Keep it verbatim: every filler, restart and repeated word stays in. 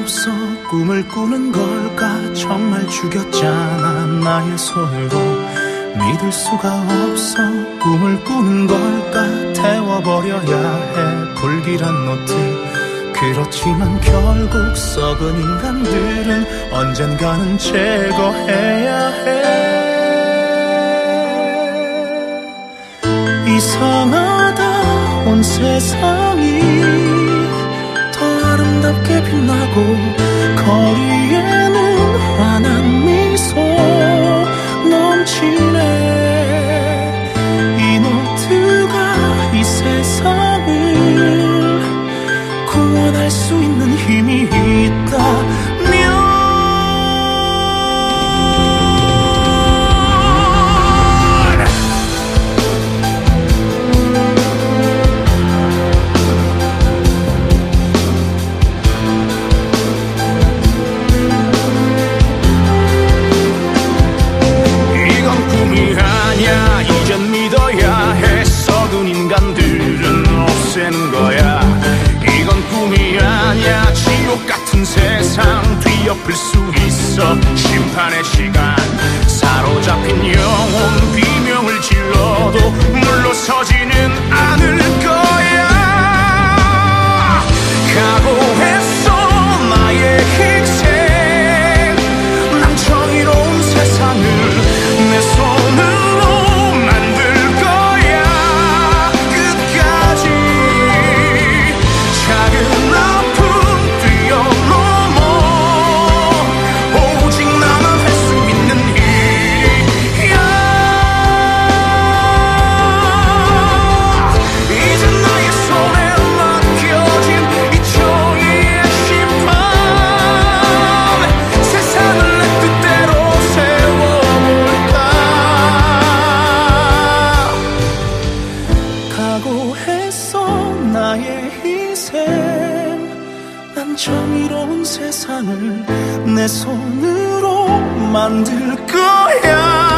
없어 꿈을 꾸는 걸까? 정말 죽였잖아 나의 손으로. 믿을 수가 없어 꿈을 꾸는 걸까? 태워버려야 해 불길한 노트. 그렇지만 결국 썩은 인간들은 언젠가는 제거해야 해. 이상하다 온 세상이 더 아름답게 빛나고 거리에는 환한 미소 넘치네. 이 노트가 이 세상을 구원할 수 있는 힘이 있다면 이건 꿈이 아니야. 이젠 믿어야 해. 썩은 인간들은 없애는 거야. 이건 꿈이 아니야. 지옥 같은 세상 뒤엎을 수 있어. 심판의 시간. 사로잡힌 영혼 비명을 질러도 물러서지는 않을 거야. 각오했어 나의 희생. 난 정의로운 세상을 내 손으로 만들 거야. 끝까지 작은 아픔 뛰어넘어 오직 나만 할 수 있는 일이야. 이제 나의 손에 맡겨진 이 정의의 심판. 세상을 내 뜻대로 세워볼까. 각오했어 나의 희생. 난 정의로운 세상을 내 손으로 만들 거야.